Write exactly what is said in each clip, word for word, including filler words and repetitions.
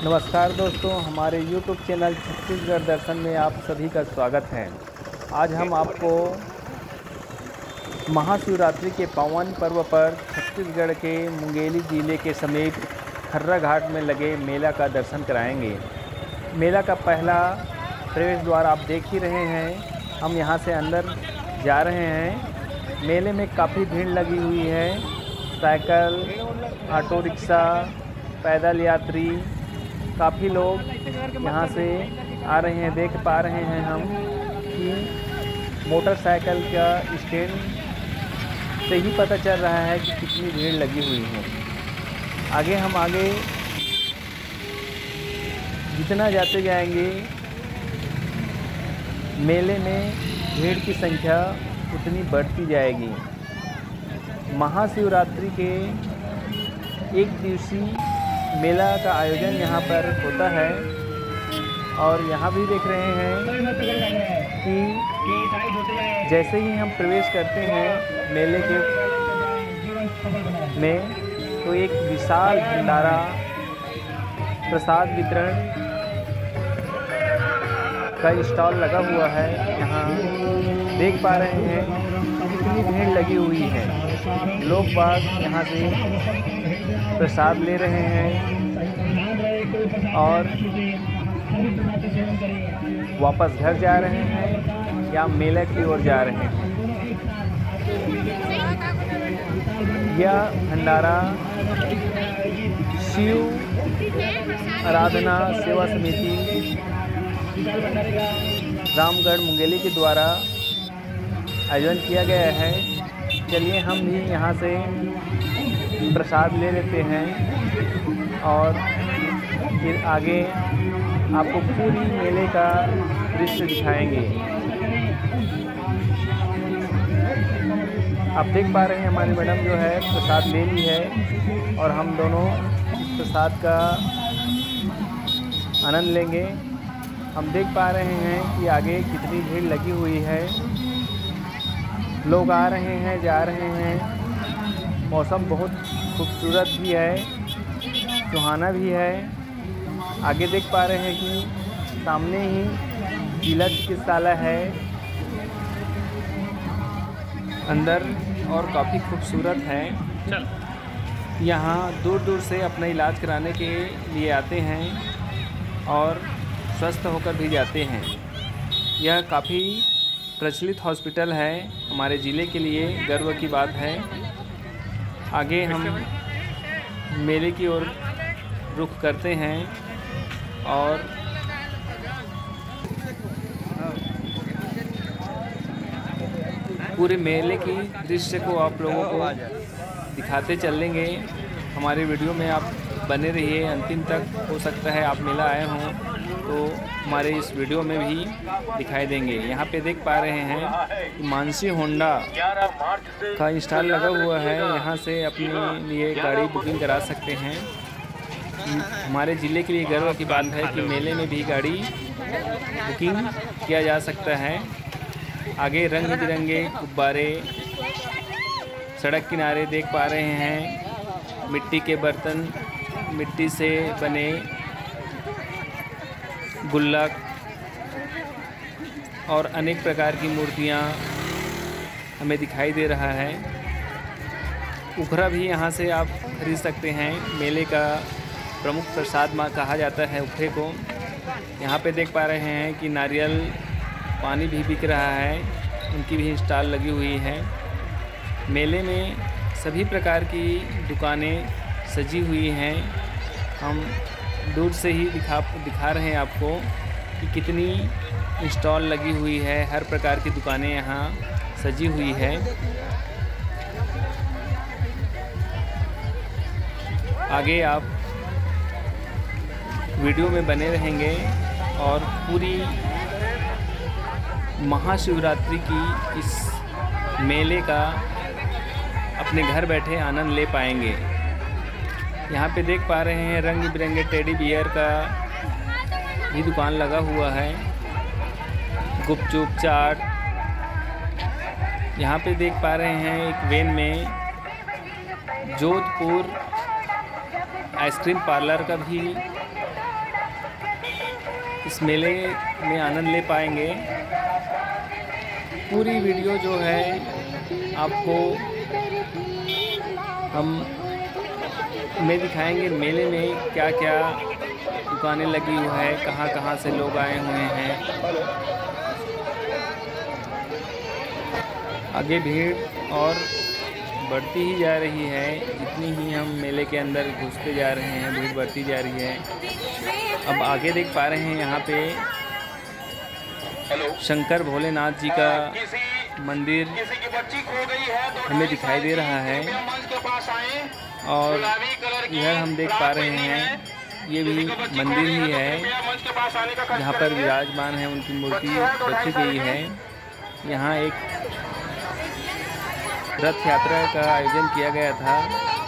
नमस्कार दोस्तों, हमारे यूट्यूब चैनल छत्तीसगढ़ दर्शन में आप सभी का स्वागत है। आज हम आपको महाशिवरात्रि के पावन पर्व पर छत्तीसगढ़ के मुंगेली जिले के समीप खर्रा घाट में लगे मेला का दर्शन कराएंगे। मेला का पहला प्रवेश द्वार आप देख ही रहे हैं। हम यहां से अंदर जा रहे हैं। मेले में काफ़ी भीड़ लगी हुई है। साइकिल, ऑटो रिक्शा, पैदल यात्री, काफ़ी लोग यहाँ से आ रहे हैं। देख पा रहे हैं हम कि मोटरसाइकिल का स्टैंड से ही पता चल रहा है कि कितनी भीड़ लगी हुई है। आगे हम आगे जितना जाते जाएंगे मेले में भीड़ की संख्या उतनी बढ़ती जाएगी। महाशिवरात्रि के एक दिवसीय मेला का आयोजन यहाँ पर होता है और यहाँ भी देख रहे हैं कि जैसे ही हम प्रवेश करते हैं मेले के में तो एक विशाल भंडारा प्रसाद वितरण का स्टॉल लगा हुआ है। यहाँ देख पा रहे हैं कितनी भीड़ लगी हुई है। लोग बाग यहाँ से प्रसाद ले रहे हैं और वापस घर जा रहे हैं या मेले की ओर जा रहे हैं। यह भंडारा शिव आराधना सेवा समिति रामगढ़ मुंगेली के द्वारा आयोजन किया गया है। चलिए हम भी यहाँ से प्रसाद ले लेते हैं और फिर आगे आपको पूरी मेले का दृश्य दिखाएंगे। आप देख पा रहे हैं हमारी मैडम जो है प्रसाद ले ली है और हम दोनों प्रसाद का आनंद लेंगे। हम देख पा रहे हैं कि आगे कितनी भीड़ लगी हुई है। लोग आ रहे हैं, जा रहे हैं। मौसम बहुत खूबसूरत भी है, सुहाना भी है। आगे देख पा रहे हैं कि सामने ही जिला चिकित्सालय है अंदर और काफ़ी खूबसूरत है। यहाँ दूर दूर से अपना इलाज कराने के लिए आते हैं और स्वस्थ होकर भी जाते हैं। यह काफ़ी प्रचलित हॉस्पिटल है, हमारे ज़िले के लिए गर्व की बात है। आगे हम मेले की ओर रुख करते हैं और पूरे मेले की दृश्य को आप लोगों को दिखाते चलेंगे। हमारे वीडियो में आप बने रहिए अंतिम तक। हो सकता है आप मेला आए हों तो हमारे इस वीडियो में भी दिखाई देंगे। यहाँ पे देख पा रहे हैं मानसी होंडा का स्टॉल लगा हुआ है। यहाँ से अपने लिए गाड़ी बुकिंग करा सकते हैं। हमारे ज़िले के लिए गर्व की बात है कि मेले में भी गाड़ी बुकिंग किया जा सकता है। आगे रंग बिरंगे गुब्बारे सड़क किनारे देख पा रहे हैं। मिट्टी के बर्तन, मिट्टी से बने गुल्लक और अनेक प्रकार की मूर्तियाँ हमें दिखाई दे रहा है। उखरा भी यहाँ से आप खरीद सकते हैं। मेले का प्रमुख प्रसाद माँ कहा जाता है उखरे को। यहाँ पे देख पा रहे हैं कि नारियल पानी भी बिक रहा है, उनकी भी स्टॉल लगी हुई है। मेले में सभी प्रकार की दुकानें सजी हुई हैं। हम दूर से ही दिखा दिखा रहे हैं आपको कि कितनी स्टॉल लगी हुई है। हर प्रकार की दुकानें यहाँ सजी हुई है। आगे आप वीडियो में बने रहेंगे और पूरी महाशिवरात्रि की इस मेले का अपने घर बैठे आनंद ले पाएंगे। यहाँ पे देख पा रहे हैं रंग बिरंगे टेडी बियर का भी दुकान लगा हुआ है। गुपचुप, चाट। यहाँ पे देख पा रहे हैं एक वैन में जोधपुर आइसक्रीम पार्लर का भी इस मेले में आनंद ले पाएंगे। पूरी वीडियो जो है आपको हम में दिखाएंगे मेले में क्या क्या दुकानें लगी हुई है, कहाँ कहाँ से लोग आए हुए हैं। आगे भीड़ और बढ़ती ही जा रही है, जितनी ही हम मेले के अंदर घुसते जा रहे हैं भीड़ बढ़ती जा रही है। अब आगे देख पा रहे हैं यहाँ पे शंकर भोलेनाथ जी का मंदिर हमें दिखाई दे रहा है और इधर हम देख पा रहे हैं ये भी मंदिर ही है जहाँ पर विराजमान है, उनकी मूर्ति रखी गई है। यहाँ एक रथ यात्रा का आयोजन किया गया था।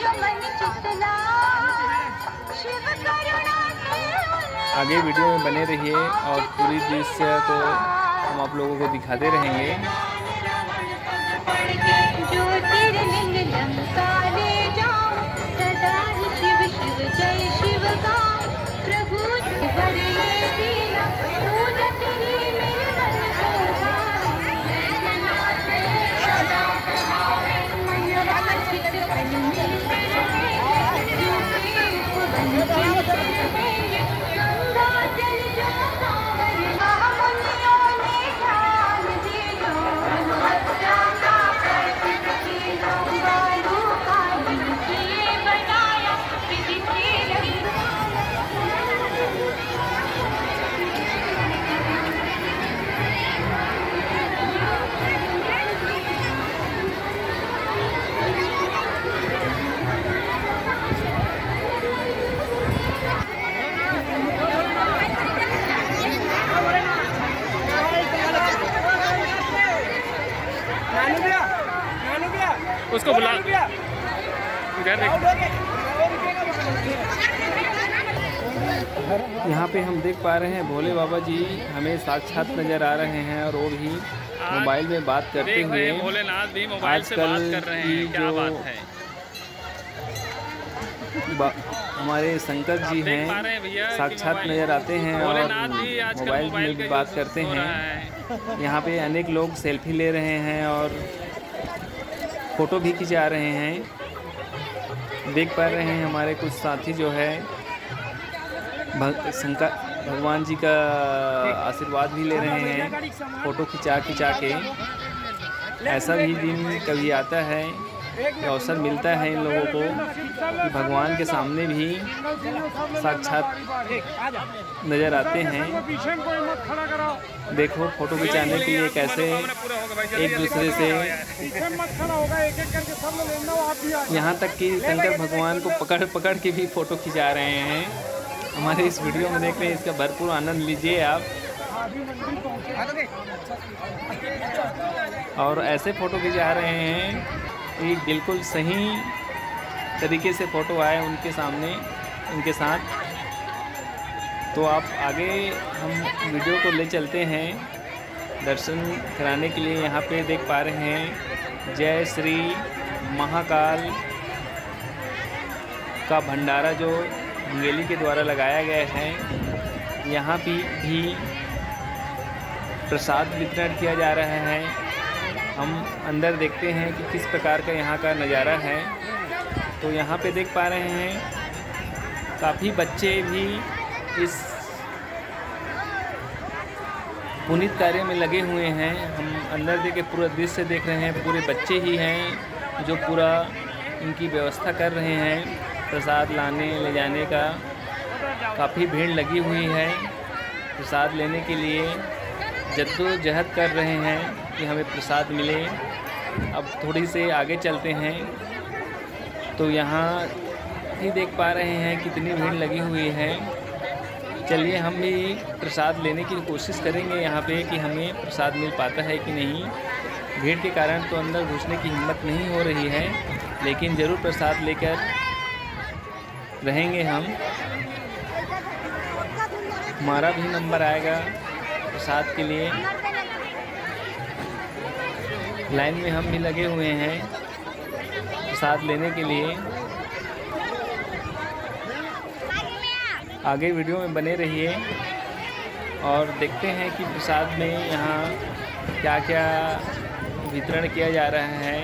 आगे वीडियो में बने रहिए और पूरी दृश्य को हम आप लोगों को दिखाते रहेंगे। उसको बुला यहाँ पे हम देख पा रहे हैं भोले बाबा जी हमें साक्षात नज़र आ रहे हैं और वो भी मोबाइल में बात करते हुए। भोलेनाथ भी मोबाइल से बात कर रहे हैं, क्या बात है। हमारे शंकर जी हैं साक्षात नज़र आते हैं और मोबाइल में भी बात करते हैं। यहाँ पे अनेक लोग सेल्फी ले रहे हैं और फ़ोटो भी खिंचा रहे हैं। देख पा रहे हैं हमारे कुछ साथी जो है भग, शंकर भगवान जी का आशीर्वाद भी ले रहे हैं फ़ोटो खिंचा खिंचा के। ऐसा भी दिन कभी आता है, अवसर मिलता है इन लोगों को कि भगवान के सामने भी साक्षात नज़र आते हैं। देखो फ़ोटो खिंचाने के लिए कैसे एक दूसरे से, यहाँ तक कि शंकर भगवान को पकड़ पकड़ के भी फ़ोटो खिंचा रहे हैं। हमारे इस वीडियो में देख रहे हैं, इसका भरपूर आनंद लीजिए आप। और ऐसे फ़ोटो खिंचा रहे हैं कि बिल्कुल सही तरीके से फ़ोटो आए उनके सामने, उनके साथ। तो आप आगे हम वीडियो को ले चलते हैं दर्शन कराने के लिए। यहाँ पे देख पा रहे हैं जय श्री महाकाल का भंडारा जो मुंगेली के द्वारा लगाया गया है। यहाँ भी भी प्रसाद वितरण किया जा रहा है। हम अंदर देखते हैं कि किस प्रकार का यहाँ का नज़ारा है। तो यहाँ पे देख पा रहे हैं काफ़ी बच्चे भी इस पुनीत कार्य में लगे हुए हैं। हम अंदर देख के पूरा दृश्य देख रहे हैं, पूरे बच्चे ही हैं जो पूरा इनकी व्यवस्था कर रहे हैं प्रसाद लाने ले जाने का। काफ़ी भीड़ लगी हुई है प्रसाद लेने के लिए, जद्दोजहद कर रहे हैं कि हमें प्रसाद मिले। अब थोड़ी से आगे चलते हैं तो यहाँ भी देख पा रहे हैं कितनी भीड़ लगी हुई है। चलिए हम भी प्रसाद लेने की कोशिश करेंगे यहाँ पे कि हमें प्रसाद मिल पाता है कि नहीं। भीड़ के कारण तो अंदर घुसने की हिम्मत नहीं हो रही है, लेकिन ज़रूर प्रसाद लेकर रहेंगे हम। हमारा भी नंबर आएगा प्रसाद के लिए। लाइन में हम भी लगे हुए हैं प्रसाद लेने के लिए। आगे वीडियो में बने रहिए। और देखते हैं कि प्रसाद में यहाँ क्या क्या वितरण किया जा रहा है।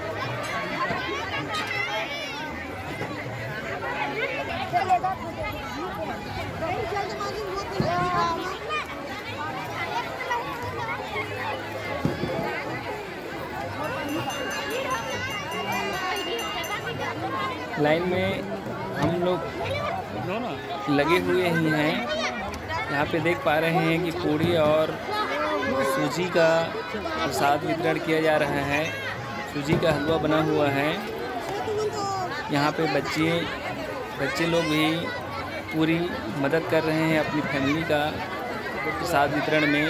लाइन में हम लोग लगे हुए ही हैं। यहाँ पे देख पा रहे हैं कि पूड़ी और सूजी का प्रसाद वितरण किया जा रहा है। सूजी का हलवा बना हुआ है। यहाँ पे बच्चे बच्चे लोग भी पूरी मदद कर रहे हैं अपनी फैमिली का प्रसाद वितरण में।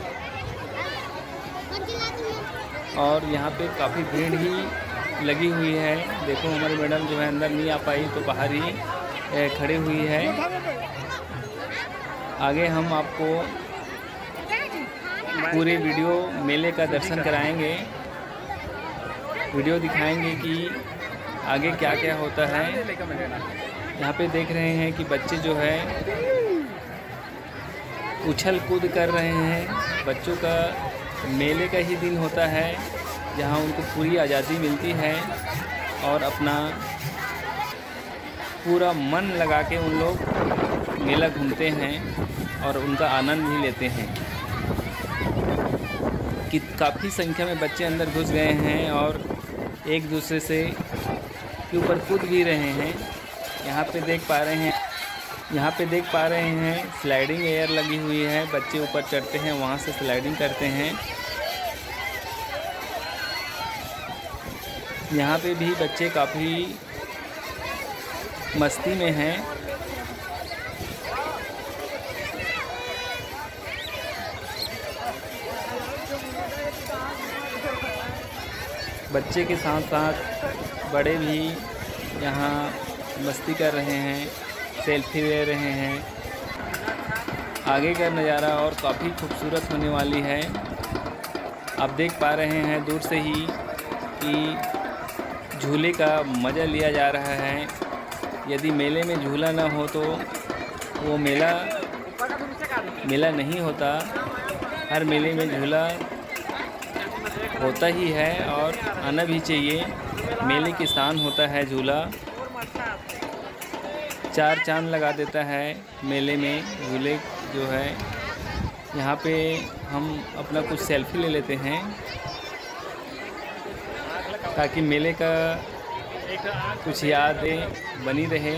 और यहाँ पे काफ़ी भीड़ ही लगी हुई है। देखो हमारी मैडम जो है अंदर नहीं आ पाई तो बाहर ही खड़ी हुई है। आगे हम आपको पूरे वीडियो मेले का दर्शन कराएंगे, वीडियो दिखाएंगे कि आगे क्या क्या होता है। यहाँ पे देख रहे हैं कि बच्चे जो है उछल कूद कर रहे हैं। बच्चों का मेले का ही दिन होता है जहाँ उनको पूरी आज़ादी मिलती है और अपना पूरा मन लगा के उन लोग मेला घूमते हैं और उनका आनंद भी लेते हैं। कि काफ़ी संख्या में बच्चे अंदर घुस गए हैं और एक दूसरे से के ऊपर कूद भी रहे हैं। यहाँ पे देख पा रहे हैं यहाँ पे देख पा रहे हैं स्लाइडिंग एयर लगी हुई है। बच्चे ऊपर चढ़ते हैं, वहाँ से स्लाइडिंग करते हैं। यहाँ पे भी बच्चे काफ़ी मस्ती में हैं। बच्चे के साथ साथ बड़े भी यहाँ मस्ती कर रहे हैं, सेल्फी ले रहे हैं। आगे का नज़ारा और काफ़ी खूबसूरत होने वाली है। आप देख पा रहे हैं दूर से ही कि झूले का मज़ा लिया जा रहा है। यदि मेले में झूला ना हो तो वो मेला मेला नहीं होता। हर मेले में झूला होता ही है और आना भी चाहिए। मेले की शान होता है झूला। चार चांद लगा देता है मेले में झूले जो है। यहाँ पे हम अपना कुछ सेल्फी ले लेते हैं ताकि मेले का कुछ यादें बनी रहे।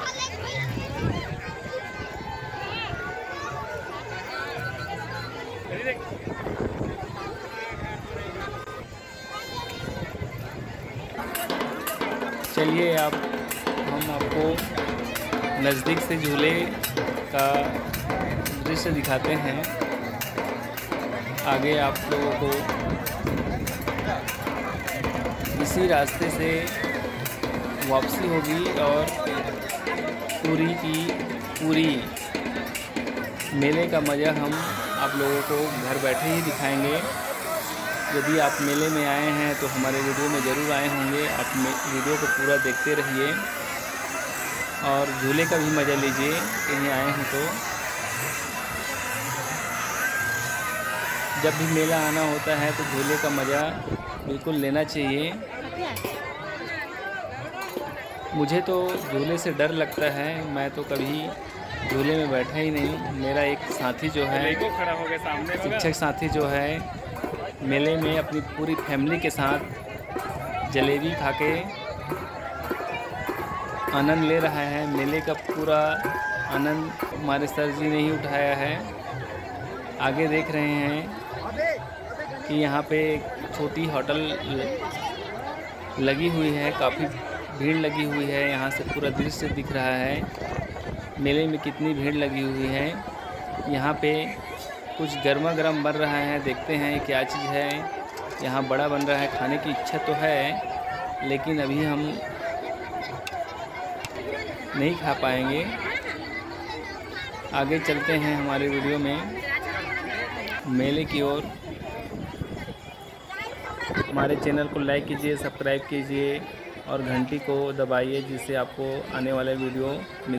चलिए आप हम आपको नज़दीक से झूले का दृश्य दिखाते हैं। आगे आप लोगों को इसी रास्ते से वापसी होगी और पूरी की पूरी मेले का मज़ा हम आप लोगों को घर बैठे ही दिखाएंगे। यदि आप मेले में आए हैं तो हमारे वीडियो में ज़रूर आए होंगे। आप वीडियो को पूरा देखते रहिए और झूले का भी मज़ा लीजिए कहीं आए हैं तो। जब भी मेला आना होता है तो झूले का मज़ा बिल्कुल लेना चाहिए। मुझे तो झूले से डर लगता है, मैं तो कभी झूले में बैठा ही नहीं। मेरा एक साथी जो है शिक्षक साथी जो है मेले में अपनी पूरी फैमिली के साथ जलेबी खा के आनंद ले रहा है। मेले का पूरा आनंद हमारे सर जी ने ही उठाया है। आगे देख रहे हैं कि यहाँ पे छोटी होटल लगी हुई है, काफ़ी भीड़ लगी हुई है। यहाँ से पूरा दृश्य दिख रहा है मेले में कितनी भीड़ लगी हुई है। यहाँ पे कुछ गर्मा गर्म बन रहा है, देखते हैं क्या चीज़ है। यहाँ बड़ा बन रहा है, खाने की इच्छा तो है लेकिन अभी हम नहीं खा पाएंगे। आगे चलते हैं हमारे वीडियो में मेले की ओर। हमारे चैनल को लाइक कीजिए, सब्सक्राइब कीजिए और घंटी को दबाइए जिससे आपको आने वाले वीडियो